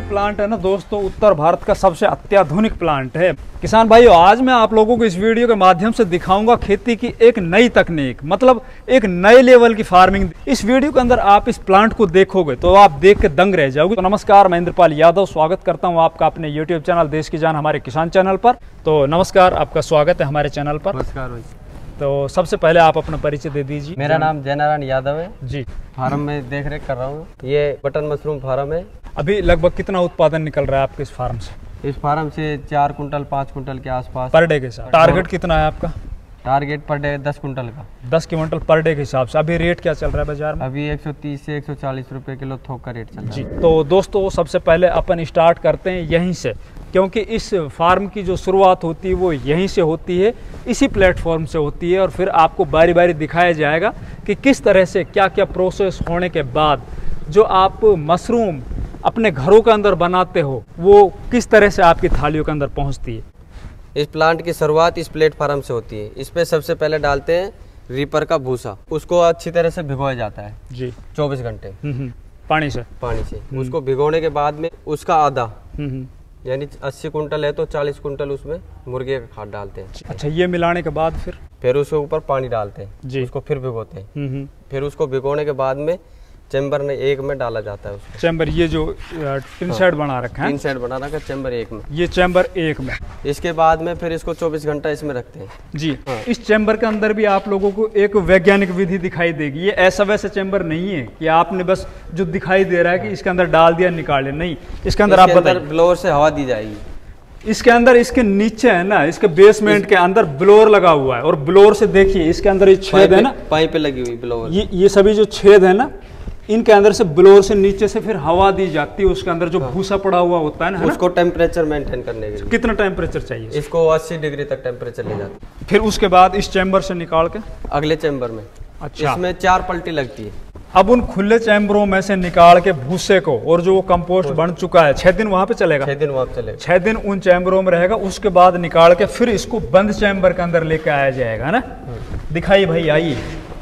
Plant है ना दोस्तों, उत्तर भारत का सबसे अत्याधुनिक प्लांट है। किसान भाइयों, आज मैं आप लोगों को इस वीडियो के माध्यम से दिखाऊंगा खेती की एक नई तकनीक, मतलब एक नए लेवल की फार्मिंग। इस वीडियो के अंदर आप इस प्लांट को देखोगे तो आप देख के दंग रह जाओगे। तो नमस्कार, मैं इंद्रपाल यादव स्वागत करता हूं आपका अपने यूट्यूब चैनल देश की जान हमारे किसान चैनल पर। तो नमस्कार, आपका स्वागत है हमारे चैनल पर। नमस्कार भाई। तो सबसे पहले आप अपना परिचय दे दीजिए। मेरा नाम जयनारायण यादव है जी। फार्म में देख रेख कर रहा हूँ। ये बटन मशरूम फार्म है। अभी लगभग कितना उत्पादन निकल रहा है आपके इस फार्म से? इस फार्म से 4 कुंटल 5 कुंटल के आसपास पर डे के साथ। टारगेट कितना है आपका? टारगेट पर डे 10 कुंटल का। 10 क्विंटल पर डे के हिसाब से। अभी रेट क्या चल रहा है बाजार में? अभी 130 से 140 रुपए किलो थोक का रेट चल रहा है। जी। तो दोस्तों सबसे पहले अपन स्टार्ट करते हैं यहीं से, क्योंकि इस फार्म की जो शुरुआत होती है वो यहीं से होती है, इसी प्लेटफॉर्म से होती है। और फिर आपको बारी बारी दिखाया जाएगा कि किस तरह से क्या क्या प्रोसेस होने के बाद जो आप मशरूम अपने घरों के अंदर बनाते हो वो किस तरह से आपकी थालियों के अंदर पहुंचती है। इस प्लांट की शुरुआत इस प्लेटफार्म से होती है। इस पे सबसे पहले डालते हैं रीपर का भूसा। उसको अच्छी तरह से भिगोया जाता है जी 24 घंटे पानी से। उसको भिगोने के बाद में उसका आधा यानी 80 कुंटल है तो 40 कुंटल उसमें मुर्गे का खाद डालते हैं। अच्छा, ये मिलाने के बाद फिर उसके ऊपर पानी डालते हैं जी। उसको फिर भिगोते हैं। फिर उसको भिगोने के बाद में चैम्बर में एक में डाला जाता है। उसको चैम्बर, ये जो टिन शेड बना रखा है, टिन शेड बना रखा है चैम्बर एक में। ये चैम्बर एक में। इसके बाद में फिर इसको 24 घंटा इसमें रखते हैं जी। इस चैम्बर के अंदर भी आप लोगों को एक वैज्ञानिक विधि दिखाई देगी। ये ऐसा वैसा चैम्बर नहीं है कि आपने बस जो दिखाई दे रहा है कि इसके अंदर डाल दिया निकाले, नहीं। इसके अंदर आप बताइए। ब्लोअर से हवा दी जाएगी। इसके अंदर, इसके नीचे है ना, इसके बेसमेंट के अंदर ब्लोअर लगा हुआ है। और ब्लोअर से देखिए इसके अंदर ये छेद है ना, पाइप लगी हुई ब्लोअर। ये सभी जो छेद है ना, इनके अंदर से ब्लोअर से नीचे से फिर हवा दी जाती है। उसके अंदर जो भूसा पड़ा हुआ होता है ना, उसको टेम्परेचर मेंटेन करने के लिए। कितना टेम्परेचर चाहिए? इसको 80 डिग्री तक टेम्परेचर ले जाते हैं। फिर उसके बाद इस चैम्बर से निकाल के अगले चैम्बर में। अच्छा, इसमें 4 पलटी लगती है। अब उन खुले चैम्बरों में से निकाल के भूसे को, और जो वो कंपोस्ट बन चुका है, 6 दिन वहां पे चलेगा। 6 दिन वहां पे चलेगा। 6 दिन उन चैम्बरों में रहेगा। उसके बाद निकाल के फिर इसको बंद चैम्बर के अंदर लेके आया जाएगा ना। दिखाइए भाई, आइए।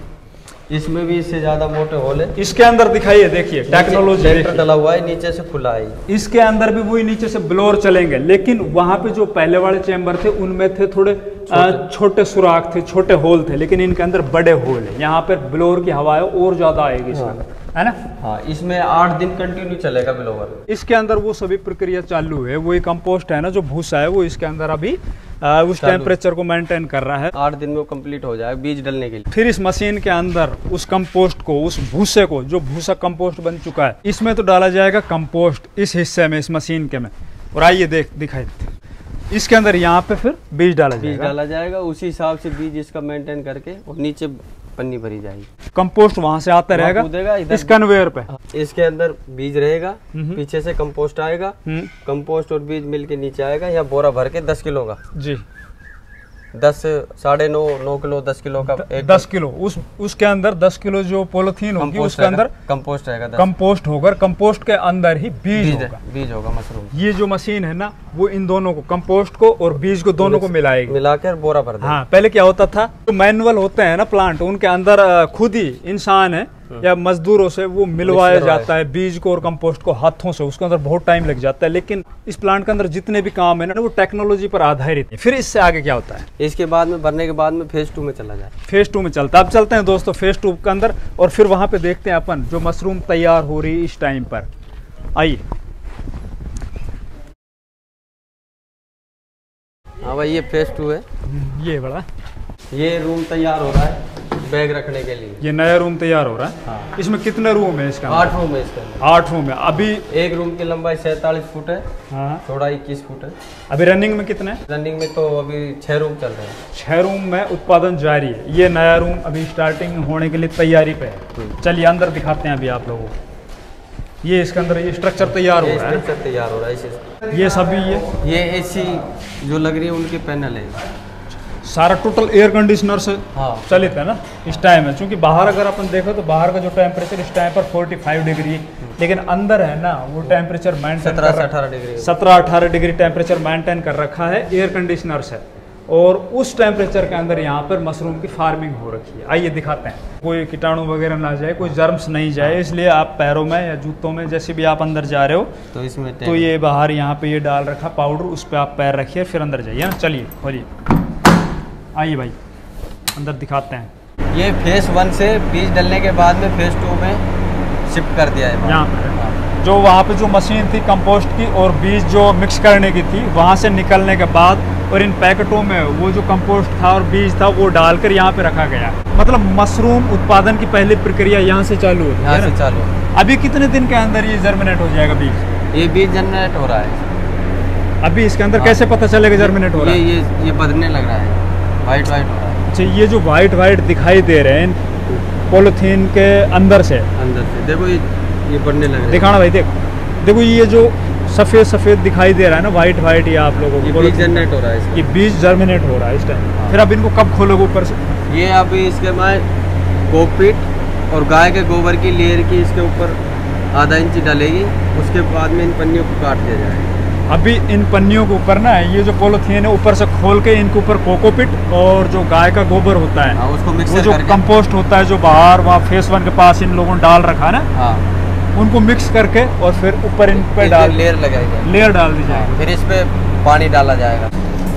इसमें भी इससे ज्यादा मोटे होल है। इसके अंदर दिखाइए, देखिए टेक्नोलॉजी डला हुआ है, नीचे से खुला है। इसके अंदर भी वही नीचे से ब्लोअर चलेंगे, लेकिन वहां पे जो पहले वाले चैम्बर थे उनमें थे थोड़े छोटे सुराख थे, छोटे होल थे, लेकिन इनके अंदर बड़े होल है। यहाँ पे ब्लोअर की हवा और ज्यादा आएगी इसके अंदर, है ना। हाँ, इसमें 8 दिन कंटिन्यू चलेगा ब्लोअर। इसके अंदर वो सभी प्रक्रिया चालू है। वो कंपोस्ट है ना, जो भूसा है, वो इसके अंदर अभी उस टेम्परेचर को मेंटेन कर रहा है। 8 दिन में वो कंप्लीट हो जाएगा बीज डलने के लिए। फिर इस मशीन के अंदर उस कंपोस्ट को, उस भूसे को, जो भूसा कंपोस्ट बन चुका है, इसमें तो डाला जाएगा कंपोस्ट इस हिस्से में, इस मशीन के में। और आइए दिखाई इसके अंदर यहाँ पे फिर बीज डाला जाएगा। उसी हिसाब से बीज इसका मेंटेन करके और नीचे पन्नी भरी जाएगी। कंपोस्ट वहां से आता रहेगा इस कन्वेयर पे। इसके अंदर बीज रहेगा, पीछे से कंपोस्ट आएगा। कंपोस्ट और बीज मिलके नीचे आएगा। यहाँ बोरा भर के 10 किलो का जी, 10 साढ़े 9 किलो 10 किलो का 10 किलो उसके अंदर 10 किलो जो पॉलिथीन होगी उसके अंदर कंपोस्ट रहेगा। कंपोस्ट होकर कंपोस्ट के अंदर ही बीज होगा मशरूम। ये जो मशीन है ना, वो इन दोनों को, कंपोस्ट को और बीज को, दोनों को मिलाएगी, मिलाकर बोरा भर देगा। हाँ, पहले क्या होता था, जो मैनुअल होते हैं ना प्लांट, उनके अंदर खुद ही इंसान है या मजदूरों से वो मिलवाया जाता है बीज को और कंपोस्ट को हाथों से। उसके अंदर बहुत टाइम लग जाता है। लेकिन इस प्लांट के अंदर जितने भी काम है ना, वो टेक्नोलॉजी पर आधारित है। फिर इससे आगे क्या होता है? इसके बाद में भरने के बाद में फेज 2 में चला जाए। फेज 2 में चलता है। अब चलते हैं दोस्तों फेज 2 के अंदर, और फिर वहां पे देखते हैं अपन जो मशरूम तैयार हो रही है इस टाइम पर। आइए। हाँ भाई, ये फेज 2 है। ये रूम तैयार हो रहा है बैग रखने के लिए। ये नया रूम तैयार हो रहा है। हाँ। इसमें कितने रूम है इसका? 8 रूम है इसका। 8 रूम है। अभी एक रूम की लंबाई 47 फुट है। हाँ। चौड़ाई 21 फुट है। अभी रनिंग में कितने? रनिंग में तो अभी 6 रूम चल रहे हैं। 6 रूम में उत्पादन जारी है। ये नया रूम अभी स्टार्टिंग होने के लिए तैयारी पे है। चलिए अंदर दिखाते हैं अभी आप लोगों को। ये इसके अंदर ये स्ट्रक्चर तैयार हो रहा है। स्ट्रक्चर तैयार हो रहा है। ये सभी ये एसी जो लग रही है उनके पैनल है। सारा टोटल एयर कंडीशनर से चलित है ना इस टाइम है। क्योंकि बाहर अगर अपन देखो तो बाहर का जो टेम्परेचर इस टाइम पर 45 डिग्री है, लेकिन अंदर है ना वो टेम्परेचर मेंटेन 17 से 18 डिग्री 17-18 डिग्री टेम्परेचर मेंटेन कर रखा है एयर कंडीशनर से। और उस टेम्परेचर के अंदर यहाँ पर मशरूम की फार्मिंग हो रखी है। आइए दिखाते हैं, कोई कीटाणु वगैरह ना जाए, कोई जर्म्स नहीं जाए, इसलिए आप पैरों में या जूतों में जैसे भी आप अंदर जा रहे हो तो इसमें तो ये बाहर यहाँ पे ये डाल रखा पाउडर, उस पर आप पैर रखिए फिर अंदर जाइए ना। चलिए खोलिए, आइए भाई अंदर दिखाते हैं। ये फेज 1 से बीज डलने के बाद में फेज 2 में शिफ्ट कर दिया है। यहाँ पर जो वहाँ पे जो मशीन थी कंपोस्ट की और बीज जो मिक्स करने की थी, वहाँ से निकलने के बाद और इन पैकेटों में वो जो कंपोस्ट था और बीज था वो डालकर यहाँ पे रखा गया। मतलब मशरूम उत्पादन की पहली प्रक्रिया यहाँ से चालू होती है। यहाँ से चालू। अभी कितने दिन के अंदर ये जर्मिनेट हो जाएगा बीज? ये बीज जर्मिनेट हो रहा है अभी। इसके अंदर कैसे पता चलेगा जर्मिनेट हो रहा है? ये बदलने लग रहा है, वाइट वाइट हो रहा है। अच्छा, ये जो वाइट वाइट दिखाई दे रहे हैं पॉलिथीन के अंदर से देखो ये बढ़ने लग रहा है। दिखाना भाई, देखो ये जो सफ़ेद सफ़ेद दिखाई दे रहा है ना, वाइट वाइट, ये आप लोगों को बीज जर्मिनेट हो रहा है। ये बीज जर्मिनेट हो रहा है इस टाइम। फिर अब इनको कब खोलोगे ऊपर से? ये अभी इसके बाद कोकपीट और गाय के गोबर की लेयर की इसके ऊपर आधा इंच डालेगी, उसके बाद में इन पन्नियों को काट दिया जाएगा। अभी इन पन्नियों के ऊपर ना ये जो पॉलिथीन है ऊपर से खोल के इनके ऊपर कोकोपिट और जो गाय का गोबर होता है उसको मिक्स वो जो कंपोस्ट होता है जो बाहर वहाँ फेस 1 के पास इन लोगों ने डाल रखा है ना, उनको मिक्स करके और फिर ऊपर इन पे डाल लेयर लगाएगा, लेयर डाल दी जाएगी। फिर इस पे पानी डाला जाएगा।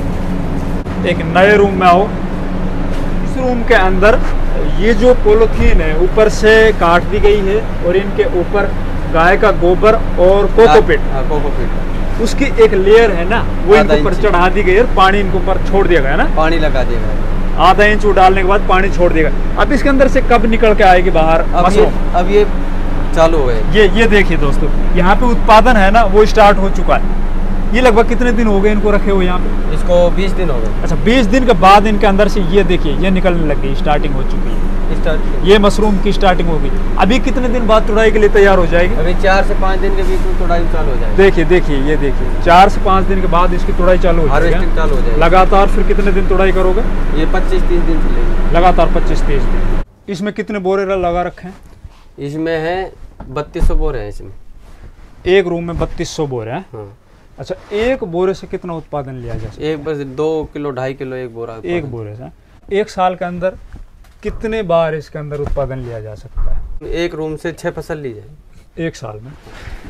एक नए रूम में आओ। इस रूम के अंदर ये जो पॉलिथीन है ऊपर से काट दी गई है और इनके ऊपर गाय का गोबर और कोकोपिट उसकी एक लेयर है ना वो इनके ऊपर चढ़ा दी गई और पानी इनके ऊपर छोड़ दिया गया ना, पानी लगा दिया गया। आधा इंच डालने के बाद पानी छोड़ दिया गया। अब इसके अंदर से कब निकल के आएगी बाहर मशरूम? अब ये चालू हो गए। ये देखिए दोस्तों, यहाँ पे उत्पादन है ना वो स्टार्ट हो चुका है। ये लगभग कितने दिन हो गए इनको रखे हुए यहाँ पे? इसको 20 दिन हो गए। अच्छा, 20 दिन के बाद इनके अंदर से ये देखिए ये निकलने लग गई, स्टार्टिंग हो चुकी है। ये मशरूम की स्टार्टिंग हो गई। अभी कितने दिन बाद तुड़ाई के लिए तैयार हो जाएगी? अभी 4 से 5 दिन के बीच में तुड़ाई चालू हो जाएगी। देखिए ये देखिए 4 से 5 दिन के बाद इसकी तुड़ाई चालू हो जाएगी, हार्वेस्टिंग चालू हो जाएगी। लगातार फिर कितने दिन तुड़ाई करोगे? ये 25-30 दिन चलेगी लगातार। 25-30 दिन। इसमें कितने बोरे लगा रखे हैं? इसमें है 3200 बोरे हैं। इसमें एक रूम में 3200 बोरे हैं। हाँ। अच्छा, एक बोरे से कितना उत्पादन लिया जा सकता है? एक बस 2 किलो 2.5 किलो एक बोरा। एक बोरे से एक साल के अंदर कितने बार इसके अंदर उत्पादन लिया जा सकता है? एक रूम से 6 फसल ली जाए एक साल में।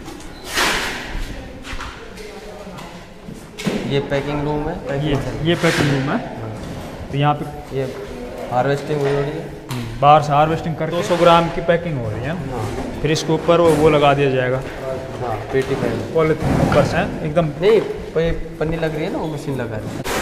ये पैकिंग रूम है। ये पैकिंग रूम है। तो यहाँ पे ये हार्वेस्टिंग हो रही है, बाहर से हार्वेस्टिंग कर 200 ग्राम की पैकिंग हो रही है। फिर इसके ऊपर वो लगा दिया जाएगा। हाँ, पेटी पॉलिथीन ऊपर से एकदम नहीं पन्नी लग रही है ना, वो मशीन लगा रही है।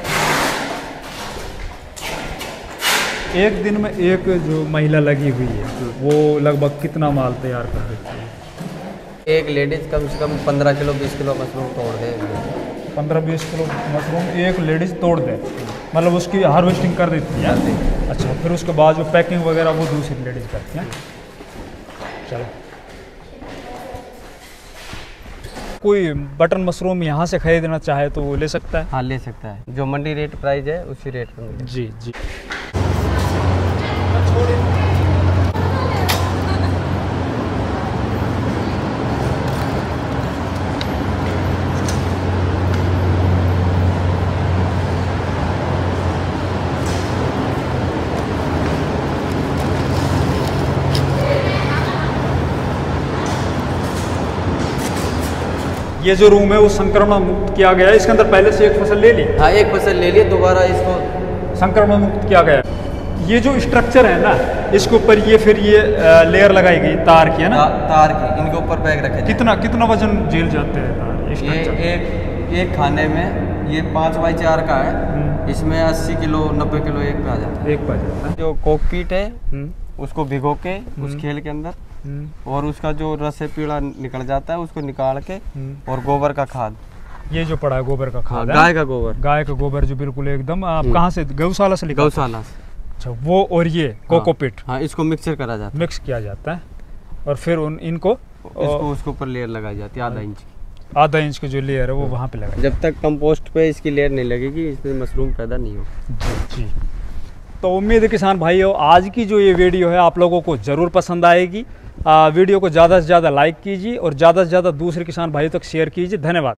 एक दिन में एक जो महिला लगी हुई है वो लगभग कितना माल तैयार कर देती है? एक लेडीज कम से कम 15 किलो 20 किलो मशरूम तोड़ दे। 15-20 किलो मशरूम एक लेडीज तोड़ दे, मतलब उसकी हार्वेस्टिंग कर देती है। अच्छा, फिर उसके बाद जो पैकिंग वगैरह वो दूसरी लेडीज करती हैं। चलो, कोई बटन मशरूम यहाँ से खरीदना चाहे तो वो ले सकता है? हाँ, ले सकता है। जो मंडी रेट प्राइस है उसी रेट पर मिलेगा। जी। ये जो रूम है वो संक्रमण मुक्त किया गया है। इसके अंदर पहले से एक फसल ले ली? हाँ, एक फसल ले ली, दोबारा इसको संक्रमण मुक्त किया गया। ये जो स्ट्रक्चर है ना, इसके ऊपर ये फिर ये लेयर लगाई गई तार की है ना? तार की। इनके ऊपर बैग रखे। कितना वजन झेल जाते हैं तार? ये एक खाने में ये 5x4 का है। इसमें 80 किलो 90 किलो एक पे आ जाता है। जो कोकपीट है उसको भिगो के उस खेल के अंदर और उसका जो रस है पीला निकल जाता है, उसको निकाल के और गोबर का खाद, ये जो पड़ा है गोबर का खाद, गाय का गोबर जो बिल्कुल एकदम आप कहाँ से? गौशाला से? गौशाला से। अच्छा, वो और ये कोकोपिट, हाँ, इसको मिक्स किया जाता है और फिर इनको उसके ऊपर लेयर लगाई जाती है आधा इंच की जो लेयर है वो वहाँ पे लगाई। जब तक कंपोस्ट पे इसकी लेयर नहीं लगेगी इसमें मशरूम पैदा नहीं होगा। जी। तो उम्मीद है किसान भाइयों आज की जो ये वीडियो है आप लोगों को ज़रूर पसंद आएगी। वीडियो को ज़्यादा से ज़्यादा लाइक कीजिए और ज़्यादा से ज़्यादा दूसरे किसान भाइयों तक शेयर कीजिए। धन्यवाद।